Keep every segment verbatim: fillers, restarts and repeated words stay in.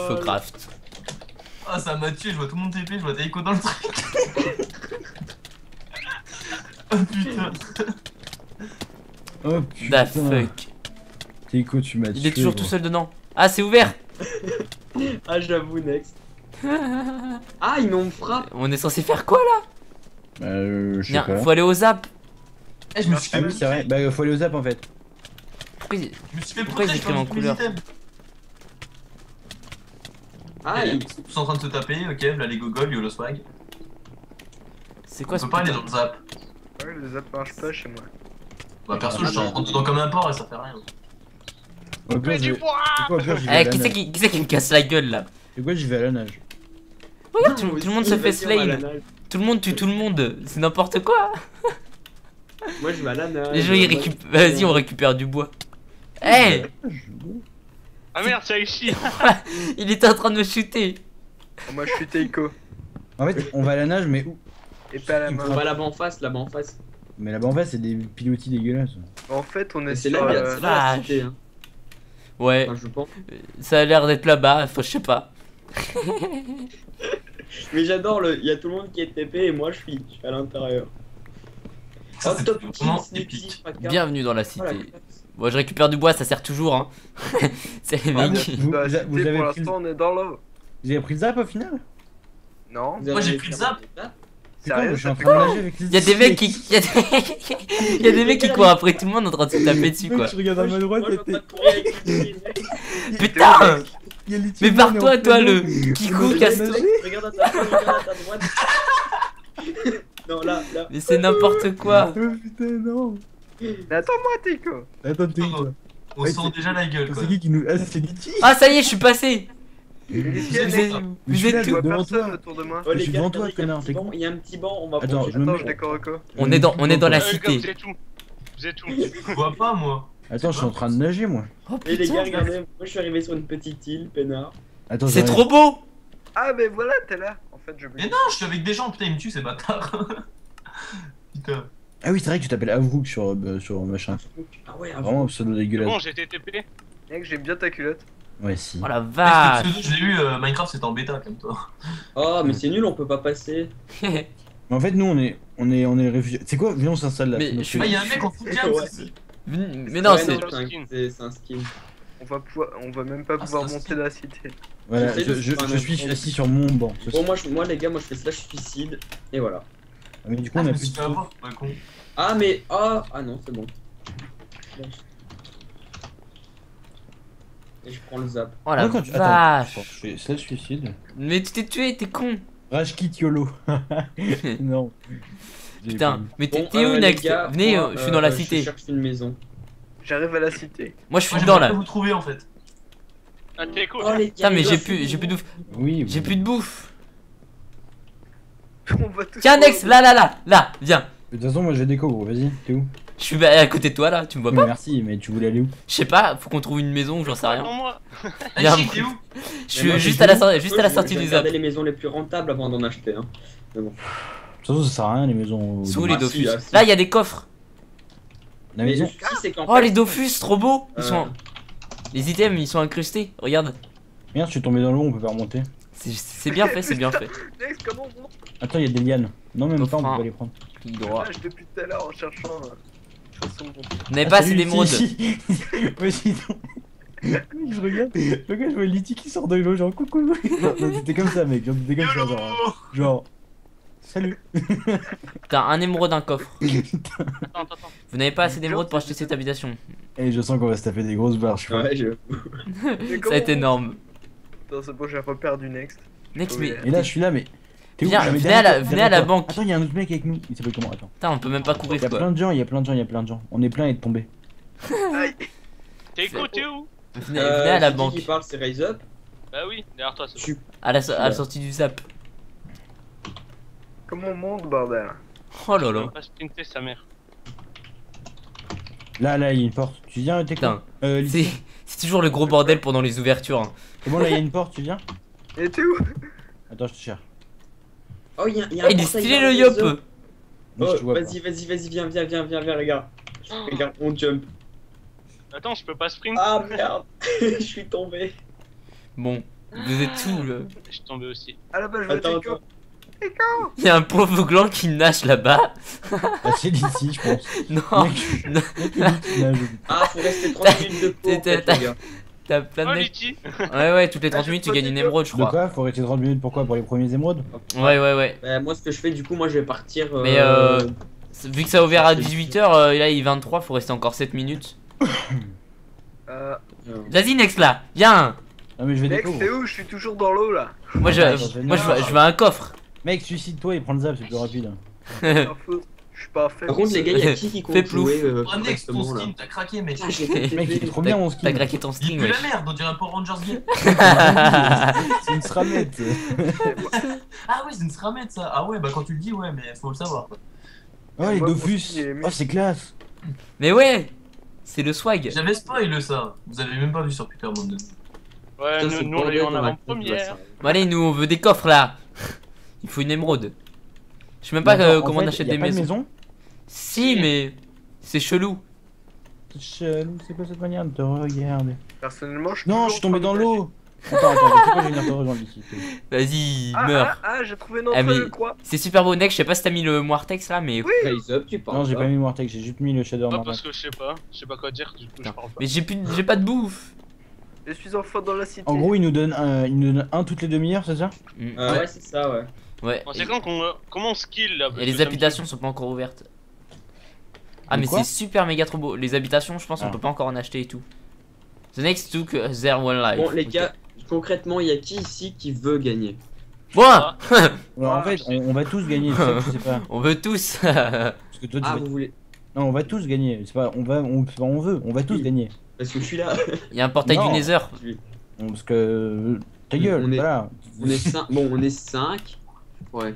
Infocraft. Ah, ça m'a tué, je vois tout le monde T P, je vois Taiko dans le truc. Oh putain. Oh Da putain. fuck. Taiko, tu m'as tué. Il est toujours gros. tout seul dedans. Ah, c'est ouvert. Ah, j'avoue, next. Ah, ils m'ont frappé. On est censé faire quoi là? Bah, euh, je sais Viens, pas. faut aller au zap. Eh, je me suis Ah fait oui, c'est vrai. Bah, faut aller au zap en fait. Pourquoi il- Je me suis fait Pourquoi ils protéger écrivent par en tous mes couleur? items. Ah, Eh, ils... Ils sont tous en train de se taper, ok, là les gogol, yolo swag. C'est On quoi ce peut pas aller putain? dans le zap. Ouais, le zap marche pas chez moi. Bah perso, Ah, je suis en dedans comme un porc et ça fait rien. Au pire, je vais- bois. C'est quoi, au pire, j'y vais à Eh, la qui c'est nage. qui, qui c'est qui me casse la gueule là? C'est quoi, j'y vais à la nage. Regarde, tout, tout le monde se fait Vas-y, on va à la slay. nage. Tout le monde tue tout le monde. C'est n'importe quoi. Moi, je vais à la nage. Les gens ils récupèrent. Vas-y, on récupère du bois. Eh, Ah merde, c'est Aichi. il était en train de me shooter. Oh, moi je suis Taiko. En fait, on va à la nage, mais où? Et pas à la On main. va là-bas en face, là-bas en face. Mais là-bas en fait, c'est des pilotis dégueulasses. En fait, on est C'est sur. là, euh, c'est là la vache. cité, hein. Ouais, Enfin, je pense. ça a l'air d'être là-bas. Enfin, je sais pas. Mais j'adore le. Il y a tout le monde qui est T P et moi je suis, je suis à l'intérieur. Ça, Oh, c'est top vraiment kill, Sneaky, épique. Fracas. Bienvenue dans la Oh, la cité. classe. Bon, je récupère du bois, ça sert toujours. Hein. C'est les Ah, mecs. Vous, dans la vous a- cité, vous avez pour pris le- l'instant, on est dans l'eau. Vous avez pris le zap au final? Non. Vous Moi, j'ai avez pris le fait zap. un zap. C'est quoi? Sérieux, Je suis en ça fait train de quoi? nager avec les. Il y a des mecs qui. Il y a des, il y a des mecs qui courent après tout le monde en train de se taper dessus quoi. Je regarde à ma droite, Moi, je il y vais a pas courir avec les petits mecs. Putain! il y a les Mais petits barre-toi, mecs en toi, plein le eau. Kikou, Moi, je casse-toi. nager. Regarde à ta droite, regarde à ta droite. Non, là, là. Mais c'est n'importe quoi. Oh putain, non. Mais attends-moi, Taiko. Attends, t'es où toi? On Ouais, sent c'est- déjà la gueule quoi. C'est qui qui nous. Ah, c'est Litchi. Ah, ça y est, je suis passé. Qu'est-ce Vous qu'il y a, êtes, Taiko Mais vous je suis là, êtes Je où? vois devant personne toi. autour de moi. Oh, Je les suis gars, devant toi, regardez, il y a un connard, petit t'es banc, con. il y a un petit banc, on va Attends, manger. je me Attends, mets- je décore quoi. On est dans, on est dans la Euh, gars, cité. vous êtes où? Vous êtes où? Je vois pas moi. Attends, je suis en train de nager moi. Oh Et les gars, putain, regardez, moi je suis arrivé sur une petite île, peinard. Attends, c'est j'arrive. trop beau. Ah, mais voilà, t'es là. En fait, je. Mais non, je suis avec des gens, putain, ils me tuent ces bâtards. Putain. Ah oui, c'est vrai que tu t'appelles Avrook sur, euh, sur machin. Ah ouais, Vraiment un pseudo Bon, dégueulasse. j'ai été T P. Mec, j'aime bien ta culotte. Ouais, si. Oh la Ouais, ce vache. pseudo, je l'ai eu, euh, Minecraft c'était en bêta comme toi. Oh, mais c'est nul, on peut pas passer. Mais en fait, nous on est, on est, on est réfugiés. C'est quoi? Viens, on s'installe là. Mais Sinon, je suis- Ah, y'a un mec en full cam Ouais. ici. Mais non, Ouais, c'est. non, c'est un- c'est c'est un skin. On va pouvoir, on va même pas Ah, pouvoir c'est un monter skin. la cité. Voilà, J'essaie je, de je, faire un je suis enfant. assis sur mon banc. ce Bon, soir. moi, je, moi, les gars, moi je fais slash suicide. Et voilà. Ah, mais du coup, Ah, on je a me plus suis de fait sous. avoir, pas con. Ah, mais. Ah, ah non, c'est bon. Slash. Et je prends le zap. Oh la Moi, quand tu- attends, vache. attends, je fais slash suicide. Mais tu t'es tué, t'es con. Rage kit YOLO. Non. J'ai Putain, pas- mais t'es Bon, t'es où euh, les Next? gars, Venez, moi, euh, je suis dans la euh, cité. Je cherche une maison. J'arrive à la cité. Moi je suis Moi, dedans j'aimerais là. pas vous trouver en fait. Ah, t'es cool. Oh, les gars, Putain, mais les j'ai gars, plus, c'est j'ai plus de bouffe. Oui. J'ai oui. plus de bouffe. On va tous. Tiens Next, là là là, là, viens. De toute façon, moi j'ai déco, gros. Vas-y, t'es où? Je suis à côté de toi là, tu me vois Mais pas? merci, mais tu voulais aller où? Je sais pas, faut qu'on trouve une maison, j'en sais rien. Non, moi. Ah, Y'a un Chi, t'es où? Je Mais suis moi, juste j'ai à la dit, sortie, juste à la je- sortie je du vais zap. regarder les maisons les plus rentables avant d'en acheter. Hein. De toute façon, ça sert à rien les maisons. Sous au- les Ah, si, Dofus. ah, si. Là, il y a des coffres. La Mais maison. le souci, c'est qu'en Oh, fait, les Dofus, trop beaux. Ils euh, sont. Les items, ils sont incrustés. Regarde. Merde, je suis tombé dans l'eau, on peut pas remonter. C'est- C'est bien fait, c'est bien fait. Next, comment on monte? Attends, il y a des lianes. Non, même pas, on peut Coffre pas les prendre. Clic droit. Nage depuis tout à l'heure en cherchant. euh, façon de monter. Vous n'avez Ah, pas assez salut, d'émeraudes. si, si. Ouais, sinon. Je regarde, regarde, je vois Litchi qui sort de l'eau, genre coucou. Non, non, c'était comme ça, mec, genre, c'était comme ça, YOLO. genre. Genre. Salut. T'as un émeraude, un coffre. Attends, attends, attends. Vous n'avez pas assez d'émeraudes pour acheter cette habitation. Et je sens qu'on va se taper des grosses barres, je crois. Ouais, je. Mais Ça comment va être on- énorme. Attends, c'est bon, j'ai repère du next. Next, mais. Et là, je suis là, mais. T'es où? Viens, Ah, mais venez à la- derrière toi, venez à la derrière toi. banque. Attends, il y a un autre mec avec nous. Il s'appelle comment? Attends. Putain, on peut même pas Il courir y a quoi. plein de gens, il y a plein de gens, il y a plein de gens. On est plein et de tomber. Aïe. T'es cool, t'es où? Venez, Euh, venez à la c'est qui banque. qui parle, c'est Raise Up. Bah oui, derrière toi, c'est Je bon. suis. À la, so- à la sortie du zap. Comment on monte, bordel? Oh là Je là. peux pas sprinter sa mère. Là, là, il y a une porte. Tu viens, t'es Putain. quoi? Euh, Litchi. C'est c'est toujours le gros bordel pendant les ouvertures. hein. C'est bon, là, il y a une porte, tu viens? Et t'es où? Attends, je te cherche. Oh, il y a, il y a Ah, un il est portail stylé vers le Raise yop. Up. Moi, je Oh, te vois pas. vas-y, vas-y, vas-y, viens, viens, viens, viens, viens, regarde. Regarde, on jump. Attends, je peux pas sprint. Ah merde, je suis tombé. Bon, Vous êtes tout le. Je suis tombé aussi. À la base, je veux Attends, Teco. attends. Il y a un pauvre gland qui nage là-bas. Ah, c'est d'ici, je pense. Non, Mec, non. mec, il dit qu'il nage. Ah, faut rester trente minutes de pause, en T'es- fait, les gars. T'as plein de Oh, mecs. Litchi. Ouais, ouais, toutes les trente Ah, minutes je tu gagnes une peux émeraude, je De crois. quoi? Faut rester trente minutes, pourquoi? Pour les premiers émeraudes? Ouais, ouais, ouais. Bah, moi, ce que je fais, du coup, moi, je vais partir. euh, Mais euh. Vu que ça a ouvert à dix-huit heures, euh, là il est vingt-trois, faut rester encore sept minutes. Euh, euh, Vas-y, Nex là, viens. Non, mais je vais Mec, découvrir. t'es où? Je suis toujours dans l'eau là. Moi je, Attends, je vais moi, je, venir. veux, je veux un coffre. Mec, suicide-toi et prends le zap, c'est plus rapide. Pas faux. Je suis pas fait. Par contre, les gars, y'a qui qui Fais compte plouf. jouer euh, Oh, Nex, ton correctement, là? skin, t'as craqué, mec. Ah, j'ai été Mec, il est pété. trop bien mon T'as skin. craqué ton Il sting, pue ouais. la merde, on dirait un Power Rangers game. C'est une sramette. Ah ouais, c'est une sramette ça. Ah ouais, bah quand tu le dis, ouais, mais faut le savoir. Oh, les Moi, mon Dofus. skin, il est Oh, c'est classe. Mais ouais, c'est le swag. J'avais spoil ça. Vous avez même pas vu sur Twitter, monde de. Ouais, Putain, c'est nous, nous on l'a eu bordel en dans la avant-première. coupe, là, Bon, allez, nous on veut des coffres là. Il faut une émeraude. Je sais même pas Mais euh, attends, en comment fait, on achète y a des pas de maisons. maison. Si, mais c'est chelou. C'est chelou, c'est quoi cette manière de te regarder? Personnellement, je suis. Non, toujours je suis tombé en train dans de l'eau. Attends, attends, pourquoi je vais venir te rejoindre ici? Vas-y, Ah, meurs. ah, ah, j'ai trouvé notre Ah, mais- croix. C'est super beau, Nex. Je sais pas si t'as mis le Moirtex là, mais. Oui. Raise up, tu parles. Non, j'ai pas mis Mortex, j'ai juste mis le shader Pas normal. parce que je sais pas, je sais pas quoi dire, du coup je parle pas. Mais j'ai plus, de- j'ai pas de bouffe. Je suis enfin dans la cité. En gros, il nous donne un, il nous donne un toutes les demi-heures, c'est ça? Mm. Euh, ouais, c'est ça, ouais. Ouais. Bon, c'est quand qu'on comment on skill là parce Et que les ça me habitations sont pas encore ouvertes. Ah, De mais quoi c'est super méga trop beau. Les habitations, je pense, on Ah. peut pas encore en acheter et tout. The next took uh, their one life. Bon, les Ok. gars, concrètement, y'a qui ici qui veut gagner? Moi Alors, en Ah, fait, on, on va tous gagner, c'est ça que je sais pas. On veut tous. Parce que toi, tu Ah, vas- vous voulez. Non, on va tous gagner. C'est pas, on va, on, c'est pas on veut, on va tous Oui. gagner. Parce que je suis là. Il y a un portail Non. du Nether. Bon, parce que ta gueule, On est- voilà. On est cinq. Bon, on est cinq. Ouais.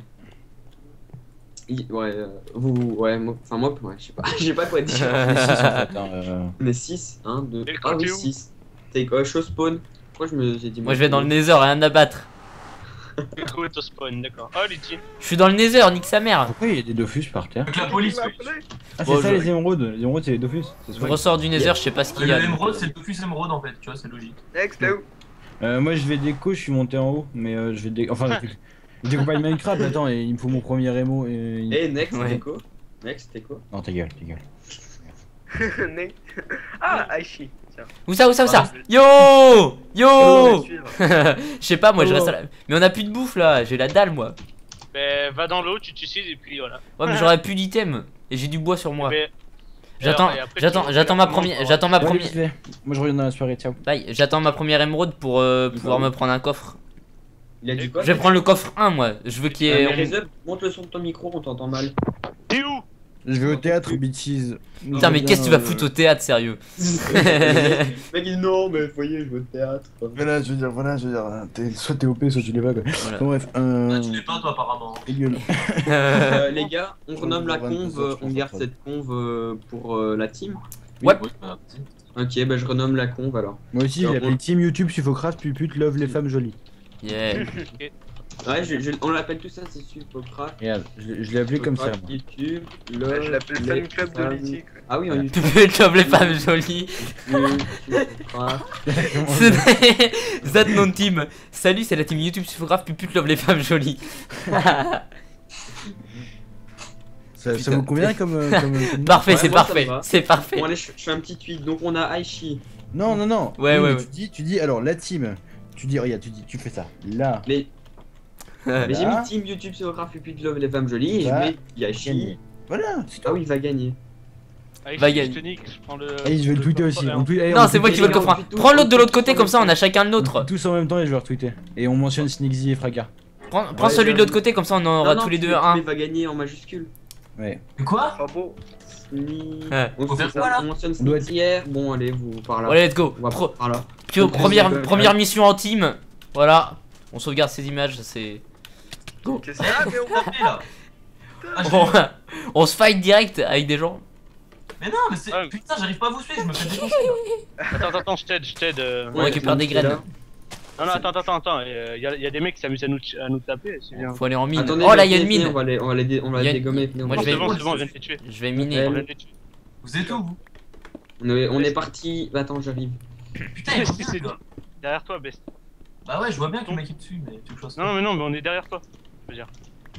I- Ouais, euh, vous. Ouais, moi. Enfin, moi, ouais, je sais pas. Je sais pas quoi dire. On est six, en fait, hein, euh. On est six. un, deux. Et le Ah oui, côté où six. T'es quoi, show spawn? Pourquoi je me j'ai dit. Moi, je vais dans le Nether, rien à battre. Où est au spawn, d'accord. Oh Litchi. Je suis dans le Nether, nique sa mère. Pourquoi il y a des Dofus par terre? Avec la police, Il m'a oui. appelé. Ah, c'est Bon, ça je- les émeraudes. Les émeraudes, c'est les Dofus. C'est Je swag. ressors du Nether, je sais pas ce qu'il y Le a. émeraude, c'est le Dofus émeraude en fait, tu vois, c'est logique. Nex, t'es où? Euh, moi, je vais déco, je suis monté en haut, mais euh, je vais dé... Enfin, je- je découpe pas de Minecraft. Attends, et il me faut mon premier émo. Et... Eh, next, Ouais. t'es quoi? Next, t'es quoi? Non, ta gueule, ta gueule. Nex. Ah, Aishi. Tiens. Où ça, où ça, où ça? Ah, Yo Oh, Yo suivre. Je sais pas, moi, je Oh. reste à la... Mais on a plus de bouffe là, j'ai la dalle moi. Ben va dans l'eau, tu t'ucides et puis voilà. Ouais, mais j'aurais plus d'item. Et j'ai du bois sur moi. Mais- J'attends, et après, j'attends, tu- j'attends tu ma la première, commandes, j'attends ma Ouais, première, vite fait. Moi, je reviens dans la soirée, ciao. bye, j'attends ma première émeraude pour euh, pouvoir me prendre un coffre. Il a dit quoi? Je vais prendre le coffre un moi, je veux qu'il y Euh, ait... mais raise up, monte le son de ton micro, on t'entend mal. T'es où? Je vais au théâtre, bitches. Putain, mais qu'est-ce que tu vas foutre au théâtre, sérieux? Mec, il dit non, mais voyez, je veux au théâtre. Voilà, je veux dire, voilà, je veux dire, t'es- soit t'es O P, soit tu l'es pas, quoi. Voilà. Bon, bref, Ah, euh. tu l'es pas toi apparemment. ta gueule. Euh, les gars, on Je renomme la vais voir conve, vingt-deux heures, on je garde pense. cette conve euh, pour euh, la team. Ouais. Oui, bah, vas-y. Ok, bah je renomme la conve alors. Moi aussi, Alors, j'ai appelé on- Team YouTube, Suffocraft, pupute, love les femmes jolies. Yeah. Ouais, je, je- on l'appelle tout ça, c'est Suffocraft. Regarde, je, je l'ai appelé comme ça. Suffocraft, YouTube, Ouais, love, je l'appelle les fan club de femmes- Lithic. Ah oui, en Tu YouTube. peux choper les femmes jolies. Suffocraft. Zad non team. Salut, c'est la team YouTube Suffographe, pupute love les femmes jolies. Ça, ça Putain. vous convient comme. euh, comme, comme- Parfait, Ouais, c'est moi, ça parfait, me va. c'est parfait. Bon allez, je, je fais un petit tweet. Donc on a Aishi, Non, non, non. Ouais, Oui, ouais, mais ouais. Tu dis, tu dis, alors la team. Tu dis, regarde, tu dis, tu fais ça. Là. mais, mais j'ai Voilà. mis team YouTube Suffocraft, pupute, love les femmes jolies et je Va mets Aishi. gagner. Voilà, c'est Ah tout. oui, il va gagner. Avec Va ce gagner. tonique, je prends le. Allez, je vais le tweeter aussi. On tweet- allez, Non, on c'est moi tweet- qui veux le les gars, coffre. on fait tout, Prends l'autre de on l'autre fait côté, tout, comme ça on on a chacun le nôtre. Tous en même temps et je vais retweeter. Et on mentionne Sneaksy et Fracas. Prends, prends Ouais, celui de j'avoue. l'autre côté, comme ça on en aura Non, non, tous les tu deux mets- un. tu mets va gagner en majuscule. Ouais. Quoi? Ah bon? Sni- Ouais. On, Faut fait faire ça, quoi, là on mentionne On doit être- Sneak hier. Bon, allez, vous par là. Allez, let's go. On va Pro- par là. Puis, Donc, première, euh, première mission en team. Voilà. On sauvegarde ces images, ça, c'est. Qu'est-ce que Ah, mais on a fait là. Ah, j'ai- On, on se fight direct avec des gens. Mais non, mais c'est. Ouais. Putain, j'arrive pas à vous suivre, je me fais défoncer là. Attends, attends, attends, je t'aide, je t'aide. euh. On récupère des graines. Non, non, attends, attends, attends. Il y, a- y a des mecs qui s'amusent à nous, à nous taper, c'est bien. Faut aller en mine. Attendez, Oh là, il y a une venez, mine. On va les, on va les, dé- on va Il y a les une- dégommer. venez, on Moi, va je C'est vais- les bon, dégommer. c'est bon, je viens de les tuer. Je vais On miner. vient de les tuer. Vous êtes où vous? On est, on est parti. Bah, attends, j'arrive. Putain, il est là. Derrière toi, Best. Bah ouais, je vois bien que le mec est dessus, mais tu veux que je fasse Non, quoi? mais non, mais on est derrière toi. Je veux dire.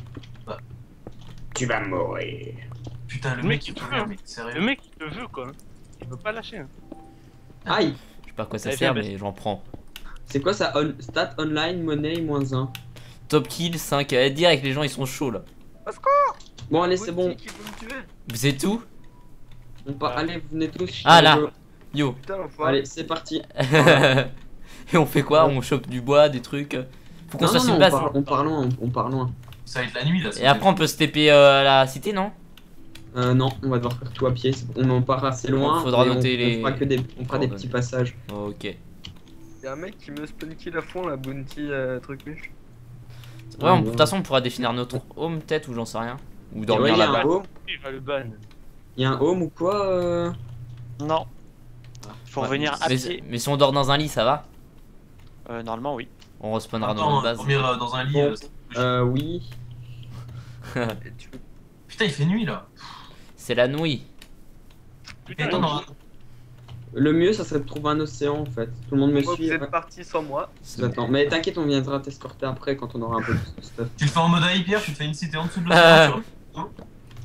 Tu vas mourir. Putain, le Le mec mec, il il te te veut, veut. mec, sérieux. Le mec, il te veut quoi. Il veut pas lâcher. Hein. Aïe. Je sais pas à quoi ça Allez, sert, viens, mais j'en prends. C'est quoi ça? On... Stat online, monnaie, moins un. Top kill cinq. Eh, direct, les gens ils sont chauds là. Bon, allez, c'est bon. Qui veut me tuer? Vous êtes où? On part... Allez, vous venez tous. Ah, Let's là. go. Yo. Putain, l'enfoiré. Allez, c'est parti. Et on fait quoi? On chope du bois, des trucs. Faut qu'on Non, se non, fasse non, une on base. part, on part loin, on part loin. Ça va être la nuit là. Et après on peut se T P euh, à la cité, non? Euh, non, on va devoir faire tout à pied. On en part assez loin. Faudra mais on- noter on, les- fera que des, on fera des coordonnées. petits passages. Ok. Y'a un mec qui me spawn kill à fond, la bounty euh, truc muche. Ouais, on- de toute façon on pourra définir notre home peut-être ou j'en sais rien. Ou Et dormir ouais, il y a là-bas. un home, Il va le ban. il y a un home ou quoi euh... Non. Faut Ouais, revenir à mais, pied. mais si on dort dans un lit, ça va? Euh, normalement, oui. On respawnera dans Attends, notre base. dormir euh, dans un lit. Bon. euh, c'est- Euh, oui. Et tu... Putain, il fait nuit là. C'est la nuit. Putain, Attends, il- non. Le mieux, ça serait de trouver un océan en fait. Tout le monde me Moi, suit. vous êtes parti sans moi. Attends, mais t'inquiète, on viendra t'escorter après quand on aura un peu de stuff. Tu le fais en mode hyper, tu te fais une cité en dessous de Ah. l'océan. tu vois.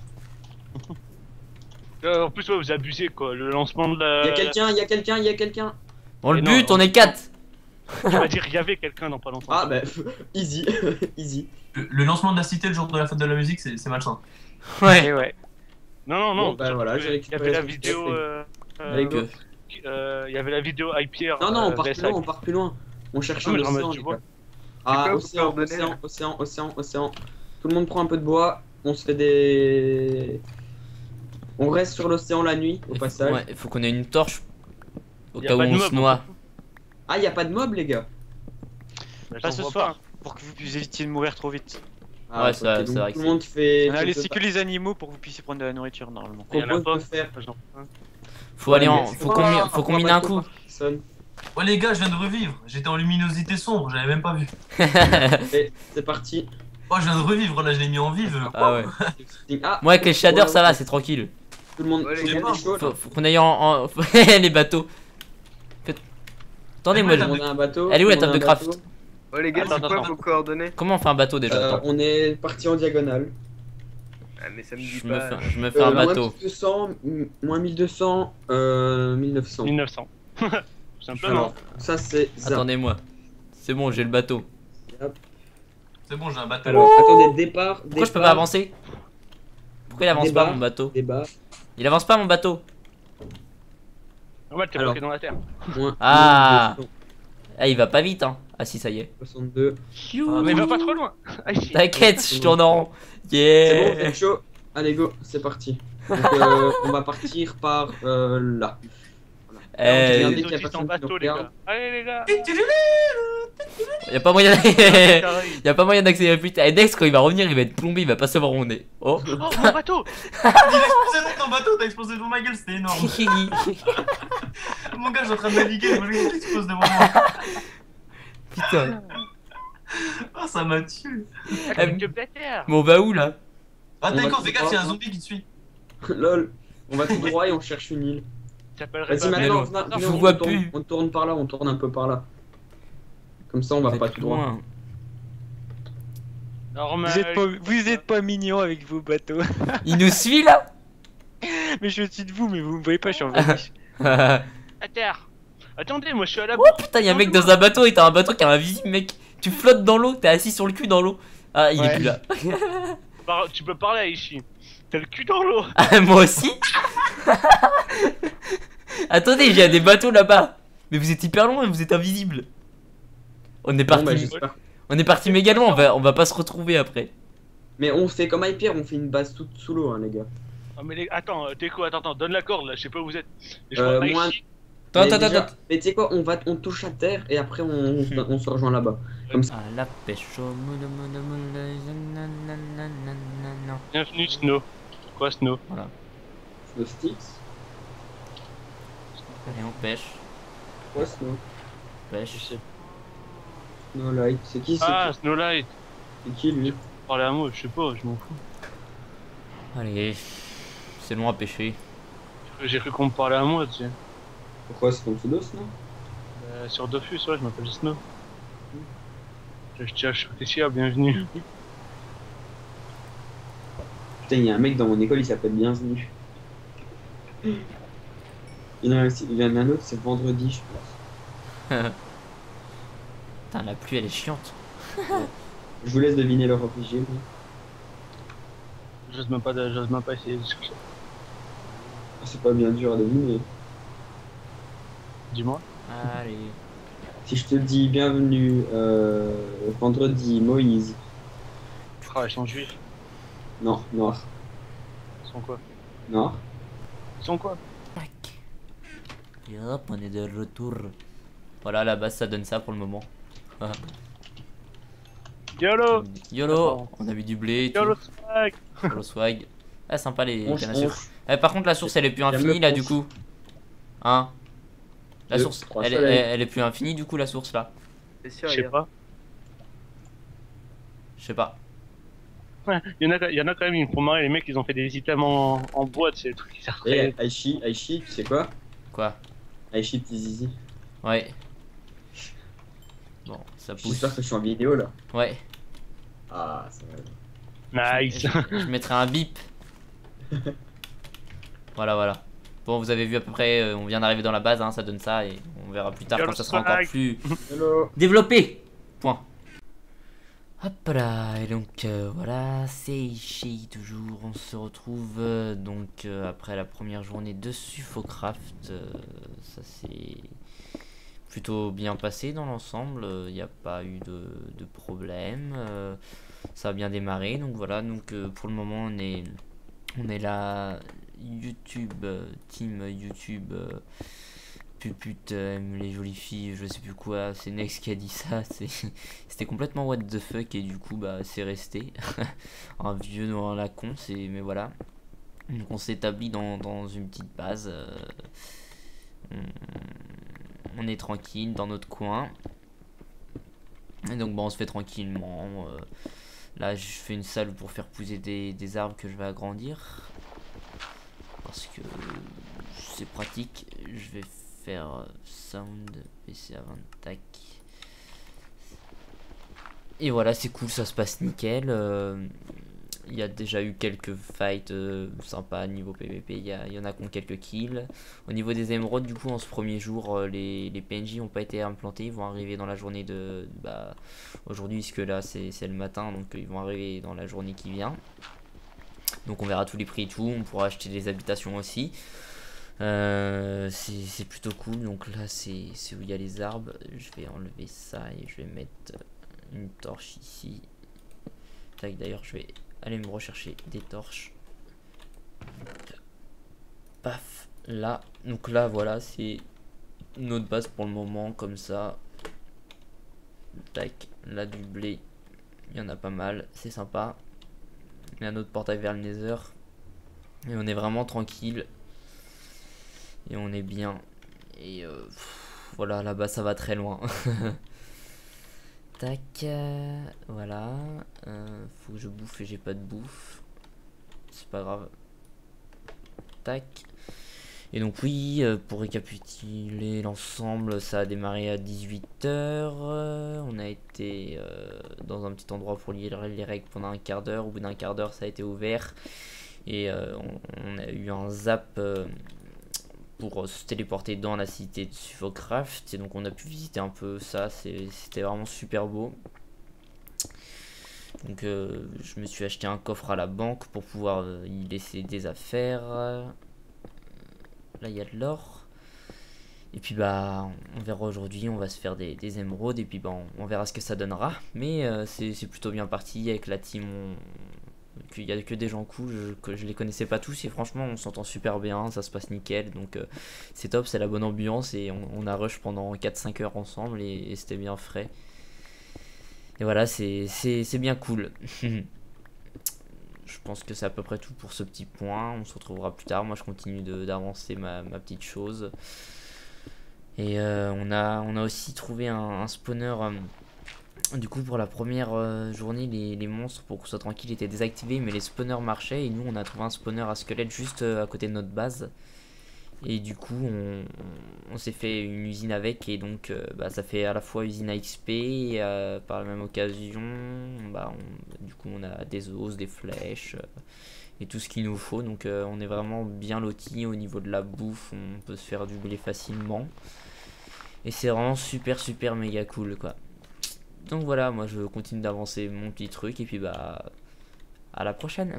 Euh, en plus, ouais, vous abusez quoi. Le lancement de la. Il y a quelqu'un, il y a quelqu'un, il y a quelqu'un. On le Mais non, bute, on on- est quatre. Tu vas dire, il y avait quelqu'un dans pas longtemps. Ah bah, easy, easy. Le, le lancement de la cité le jour de la fête de la musique, c'est c'est malsain. Ouais. Et ouais. Non, non, non. Bon, bah, voilà, j'ai Il y récupéré avait la ce vidéo. truc. euh, euh, Avec eux. euh, Il y avait la vidéo Hyper. Non, non, on euh, part V plus S loin, I. on part plus loin. On cherche Non, un mais océan, tu les vois. gars. Ah, peux vous océan, coordonner, océan, là océan, océan, océan. Tout le monde prend un peu de bois, on se fait des... On reste sur l'océan la nuit, au Il faut- passage. Ouais, il faut qu'on ait une torche. Au Y a cas où pas de on mob, se noie. Ah, y a pas de mob, les gars. Bah, Pas j'en ce vois soir. Pour que vous puissiez éviter de mourir trop vite. Ah, Ouais, ok, c'est vrai, donc c'est vrai que tout le c'est- monde fait... On a fait laissé deux que les animaux pour que vous puissiez prendre de la nourriture normalement. Il y en a propose pas. de faire... J'en vois pas. Faut aller en. Ouais, mais- Faut qu'on mi- Oh, faut qu'on on mine va un pas coup. par personne. Ouais, les gars, je viens de revivre. J'étais en luminosité sombre, j'avais même pas vu. Et c'est parti. Oh, je viens de revivre là, je l'ai mis en vive. Ah ouais. Ah, Moi avec les shaders ouais, ça va, ouais. c'est tranquille. Tout le monde, Ouais, tout les le monde gars, est chaud, là. Faut, faut qu'on aille en. en- les bateaux. Fait- Attendez, moi Ouais, je- Tout le monde a un bateau. Elle est où, la tout le monde table a un de bateau. Oh les gars, Attends, c'est quoi attends. vos coordonnées? Comment on fait un bateau déjà? Euh, Attends. on est parti en diagonale. Ah mais ça me dit Je me, pas. fais, je me fais Euh, un moins bateau. mille deux cents, m- moins mille deux cents, euh, mille neuf cents. mille neuf cents. Tout simplement. Alors, ça c'est ça. Attendez-moi. C'est bon, j'ai le bateau. C'est bon, j'ai un bateau. Alors, attendez, départ. Pourquoi je peux pas avancer? Pourquoi il avance Débat. pas mon bateau? Débat. Il avance pas mon bateau. Normal, t'es Alors. bloqué dans la terre. Moins Ah. mille deux Ah, il va pas vite hein. Ah si, ça y est. cent soixante-deux. Ah, Mais va pas trop loin. Aïe. T'inquiète, je tourne en rond. C'est bon, vous Yeah. êtes chaud. Allez, go, c'est parti. Donc, euh, on va partir par euh, là. Eh, Regardez Les qu'il y a autistes personne en qui bateau, nous les gars. regarde. Allez, les gars. y a pas moyen. Carré. Y a pas moyen d'accélérer plus vite. Et Dex, quand il va revenir, il va être plombé, il va pas savoir où on est. Oh. Oh, mon bateau. Il a explosé dans ton bateau, t'as explosé devant ma gueule, c'était énorme. Mon gars, je suis en train de naviguer, je vois le gars qui explose devant moi. Putain. Ah, ça m'a tué. Avec de la terre. Mais on va où là? Ah, On va d'accord, tout fais gaffe, droit. il y a un zombie qui te suit. Lol. On va tout droit et on cherche une île. T'appellerais Vas-y, pas maintenant, Vélo. venez, Je on vous vois tourne- plus. On tourne par là, on tourne un peu par là. Comme ça, on va Vous pas êtes tout droit. loin. Normal. Vous êtes pas, vous êtes pas mignon avec vos bateaux. Il nous suit là? Mais je suis au-dessus de vous, mais vous me voyez pas, je suis en vanish. Oh À terre. Attendez, moi je suis à la putain, y'a un mec dans un bateau et t'as un bateau qui est invisible, mec. Tu flottes dans l'eau, t'es assis sur le cul dans l'eau. Ah, il est Ouais. plus là. Par- Tu peux parler à Ishi. T'as le cul dans l'eau. Ah, moi aussi. Attendez, il y a des bateaux là-bas. Mais vous êtes hyper loin, vous êtes invisible. On est Bon, parti. bah, j'espère. On est parti méga loin, on va, on va pas se retrouver après. Mais on fait comme Hyper, on fait une base toute sous l'eau, hein, les gars. Oh, mais les... Attends, euh, t'es quoi? Attends, attends, donne la corde là, je sais pas où vous êtes. Et je Euh, crois que moi- Aichi- Attends, Mais attends, déjà- attends. Mais tu sais quoi, on va, on touche à terre et après on, on, on se rejoint là-bas. À la pêche au moule, moule, moule, nananana. Bienvenue Snow. Quoi Snow? Le Sticks. Et on pêche, Ouais, Snow. pêche. Snow Light. C'est qui c'est Ah, qui, Snowlight. c'est qui lui? Parlez à moi, je sais pas, je m'en fous. Allez, c'est long à pêcher. J'ai cru qu'on me parlait à moi, tu sais. Pourquoi c'est ton pseudo Snow? Euh, sur Dofus, ouais, je m'appelle Snow. Je tiens, je réfléchis, bienvenue. Putain, il y a un mec dans mon école, il s'appelle Bienvenue. Il y en a, aussi- il y en a un autre, c'est vendredi, je pense. Putain, la pluie elle est chiante. Je vous laisse deviner leur obligé. mais- J'ose même pas, de- j'ose même pas essayer de chercher. C'est pas bien dur à deviner. Dis-moi. Allez. Si je te dis bienvenue euh, vendredi, Moïse. Ah, ils sont juifs. Non, noir. Ils sont quoi? Noir. Ils sont quoi? Tac. Et hop, on est de retour. Voilà, la base ça donne ça pour le moment. Ah. YOLO! YOLO, on a vu du blé et tout. YOLO swag! YOLO swag. Ah, sympa les On- cannes à on- sucre. Eh, par contre, la source elle est plus J'aime infinie le là ponche. du coup. Hein? La Deux, source, trois elle est, soleils. elle, elle est plus infinie du coup la source là. C'est sûr, Je sais hier. pas. Je sais pas. Ouais, il y, en a, il y en a quand même, ils me font marrer, les mecs, ils ont fait des items en, en boîte, c'est des trucs qui servent Et très... Aichi, Aichi, tu sais quoi? Quoi? Aichi petit zizi. Ouais. Bon, ça pousse. J'espère que je suis en vidéo là. Ouais. Ah, ça va. Nice! Je, je mettrai un bip. Voilà, voilà. Bon, vous avez vu à peu près, euh, on vient d'arriver dans la base, hein, ça donne ça et on verra plus tard Yolo quand ça sera swag. encore plus Hello. développé. Point. Hop là, et donc euh, voilà, c'est Ishi toujours. On se retrouve euh, donc euh, après la première journée de Suffocraft. Euh, ça s'est plutôt bien passé dans l'ensemble. Il n'y a pas eu de, de problème. Euh, ça a bien démarré. Donc voilà, donc euh, pour le moment on est on est là. YouTube, euh, team YouTube, euh, pupute, euh, aime les jolies filles, je sais plus quoi, c'est Nex qui a dit ça, c'est- c'était complètement what the fuck et du coup bah c'est resté, un vieux dans la con, c'est, mais voilà, donc on s'est établi dans, dans une petite base, euh, on, on est tranquille dans notre coin, et donc bah on se fait tranquillement, euh, là je fais une salle pour faire pousser des, des arbres que je vais agrandir. Parce que c'est pratique, je vais faire sound P C avant tac. Et voilà, c'est cool, ça se passe nickel. euh, Il y a déjà eu quelques fights euh, sympas niveau P V P, il y, a- il y en a qui ont quelques kills. Au niveau des émeraudes, du coup, en ce premier jour, euh, les, les P N J n'ont pas été implantés, ils vont arriver dans la journée de bah, aujourd'hui, puisque là c'est c'est le matin, donc ils vont arriver dans la journée qui vient. Donc on verra tous les prix et tout, on pourra acheter des habitations aussi. Euh, c'est c'est plutôt cool, donc là c'est c'est où il y a les arbres. Je vais enlever ça et je vais mettre une torche ici. Tac, d'ailleurs je vais aller me rechercher des torches. Paf, là. Donc là voilà, c'est notre base pour le moment, comme ça. Tac, là du blé, il y en a pas mal, c'est sympa. Il y a un autre portail vers le Nether. Et on est vraiment tranquille. Et on est bien. Et euh, pff, voilà, là-bas ça va très loin. Tac. euh, voilà. Euh, faut que je bouffe et j'ai pas de bouffe. C'est pas grave. Tac. Et donc oui, euh, pour récapituler l'ensemble, ça a démarré à dix-huit heures. euh, on a été euh, dans un petit endroit pour lire les règles pendant un quart d'heure. Au bout d'un quart d'heure, ça a été ouvert. Et euh, on, on a eu un zap euh, pour euh, se téléporter dans la cité de Suffocraft. Et donc on a pu visiter un peu ça. c'est- C'était vraiment super beau. Donc euh, je me suis acheté un coffre à la banque pour pouvoir euh, y laisser des affaires. Là il y a de l'or. Et puis bah on verra aujourd'hui, on va se faire des, des émeraudes et puis bah on, on verra ce que ça donnera. Mais euh, c'est c'est plutôt bien parti avec la team. On... Il y a que des gens cool, je, que je les connaissais pas tous et franchement on s'entend super bien, ça se passe nickel. Donc euh, c'est top, c'est la bonne ambiance et on, on a rush pendant quatre cinq heures ensemble et, et c'était bien frais. Et voilà, c'est c'est- c'est bien cool. Je pense que c'est à peu près tout pour ce petit point. On se retrouvera plus tard. Moi, je continue de- d'avancer ma, ma petite chose. Et euh, on, a, on a aussi trouvé un, un spawner. euh, du coup, pour la première euh, journée, les, les monstres, pour qu'on soit tranquille, étaient désactivés. Mais les spawners marchaient. Et nous, on a trouvé un spawner à squelette juste euh, à côté de notre base. Et du coup, on, on s'est fait une usine avec, et donc euh, bah, ça fait à la fois usine à X P, et euh, par la même occasion, bah, on- du coup, on a des os, des flèches, euh, et tout ce qu'il nous faut. Donc, euh, on est vraiment bien loti au niveau de la bouffe, on peut se faire du blé facilement. Et c'est vraiment super, super méga cool, quoi. Donc voilà, moi je continue d'avancer mon petit truc, et puis bah, à la prochaine.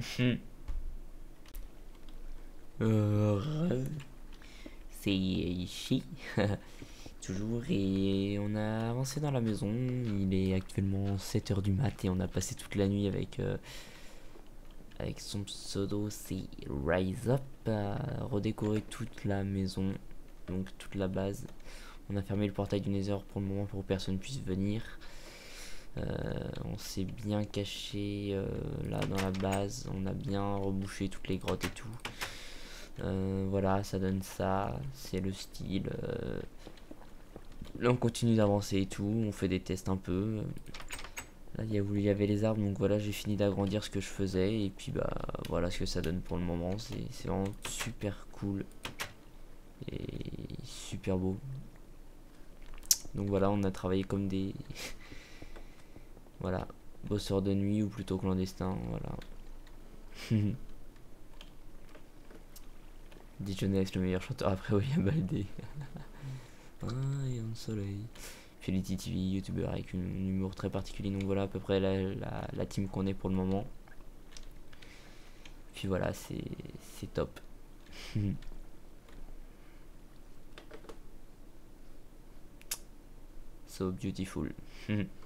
euh, c'est ici. Toujours, et on a avancé dans la maison. Il est actuellement sept heures du mat et on a passé toute la nuit avec euh, avec son pseudo, c'est Rise Up, à redécorer toute la maison, donc toute la base. On a fermé le portail du Nether pour le moment pour que personne puisse venir. Euh, on s'est bien caché euh, là dans la base, on a bien rebouché toutes les grottes et tout. Euh, voilà, ça donne ça, c'est le style. Euh, là on continue d'avancer et tout, on fait des tests un peu. Là il y, a, il y avait les arbres, donc voilà, j'ai fini d'agrandir ce que je faisais, et puis bah voilà ce que ça donne pour le moment. C'est vraiment super cool et super beau. Donc voilà, on a travaillé comme des voilà, bosseurs de nuit, ou plutôt clandestins, voilà. D J Next, le meilleur chanteur après William Baldé. Ah, et un soleil. Fidelity T V, youtubeur avec un humour très particulier. Donc voilà à peu près la, la, la team qu'on est pour le moment. Puis voilà, c'est c'est top. So beautiful.